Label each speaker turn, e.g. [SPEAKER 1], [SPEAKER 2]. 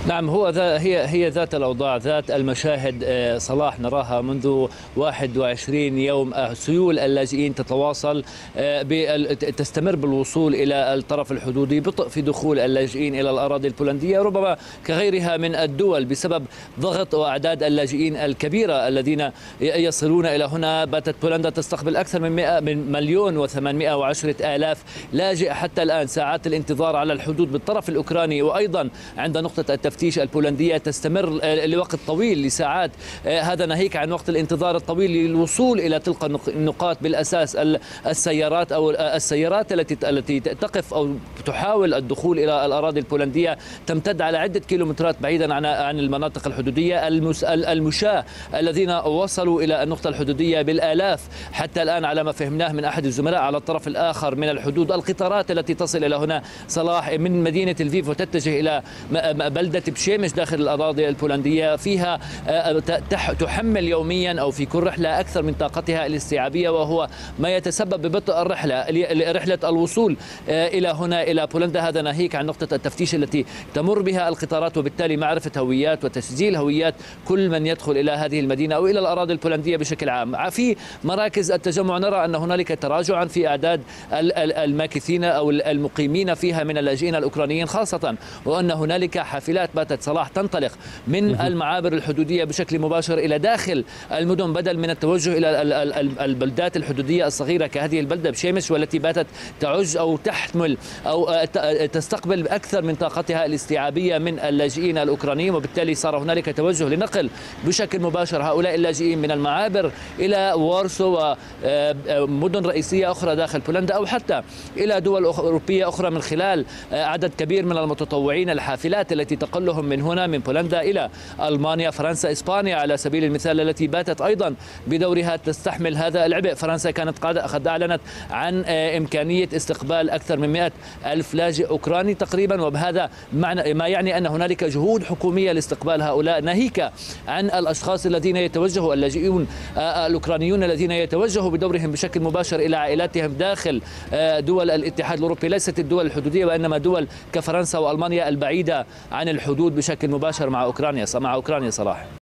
[SPEAKER 1] نعم، هي ذات الأوضاع، ذات المشاهد. صلاح نراها منذ 21 يوم. سيول اللاجئين تتواصل، تستمر بالوصول إلى الطرف الحدودي، بطء في دخول اللاجئين إلى الأراضي البولندية، ربما كغيرها من الدول بسبب ضغط وأعداد اللاجئين الكبيرة الذين يصلون إلى هنا. باتت بولندا تستقبل أكثر من 1,810,000 لاجئ حتى الآن. ساعات الانتظار على الحدود بالطرف الأوكراني وأيضا عند نقطة التفتيش البولندية تستمر لوقت طويل، لساعات. هذا ناهيك عن وقت الانتظار الطويل للوصول إلى تلك النقاط، بالأساس السيارات التي تقف أو تحاول الدخول إلى الأراضي البولندية تمتد على عدة كيلومترات بعيدا عن المناطق الحدودية. المشاة الذين وصلوا إلى النقطة الحدودية بالآلاف حتى الآن على ما فهمناه من أحد الزملاء على الطرف الآخر من الحدود. القطارات التي تصل إلى هنا صلاح من مدينة لفيف وتتجه إلى بلدة بشيمش داخل الأراضي البولندية فيها تحمل يوميا أو في كل رحلة أكثر من طاقتها الاستيعابية، وهو ما يتسبب ببطء رحلة الوصول إلى هنا إلى بولندا. هذا ناهيك عن نقطة التفتيش التي تمر بها القطارات، وبالتالي معرفة هويات وتسجيل هويات كل من يدخل إلى هذه المدينة أو إلى الأراضي البولندية بشكل عام. في مراكز التجمع نرى أن هنالك تراجعا في أعداد الماكثين أو المقيمين فيها من اللاجئين الأوكرانيين خاصة، وأن هنالك حافلات باتت صلاح تنطلق من المعابر الحدودية بشكل مباشر إلى داخل المدن بدل من التوجه إلى البلدات الحدودية الصغيرة كهذه البلدة بشيمش، والتي باتت تعج أو تحمل أو تستقبل أكثر من طاقتها الاستيعابية من اللاجئين الأوكرانيين. وبالتالي صار هنالك توجه لنقل بشكل مباشر هؤلاء اللاجئين من المعابر إلى وارسو ومدن رئيسية أخرى داخل بولندا، أو حتى إلى دول أوروبية أخرى من خلال عدد كبير من المتطوعين. الحافلات التي تقلهم من هنا من بولندا إلى ألمانيا، فرنسا، إسبانيا على سبيل المثال، التي باتت أيضا بدورها تستحمل هذا العبء. فرنسا كانت قد أعلنت عن إمكانية استقبال أكثر من 100,000 لاجئ أوكراني تقريبا، وبهذا ما يعني أن هنالك جهود حكومية لاستقبال هؤلاء، ناهيك عن الأشخاص الذين يتوجهوا اللاجئون الأوكرانيون الذين يتوجهوا بدورهم بشكل مباشر إلى عائلاتهم داخل دول الاتحاد الأوروبي، ليست الدول الحدودية وإنما دول كفرنسا وألمانيا البعيدة عن الحدود بشكل مباشر مع أوكرانيا صلاح.